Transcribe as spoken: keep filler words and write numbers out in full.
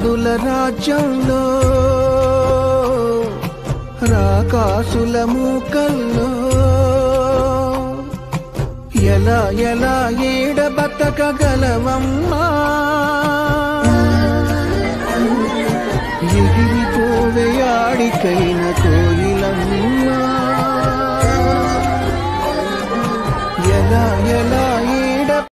రాజుల రాజ్యంలో రాకాసుల మూకల్లో ఎలా ఎలా ఏడ బతకగలవమ్మా ఎగిరిపోవే ఆడికైన కోయిలమ్మా ఎలా ఎలా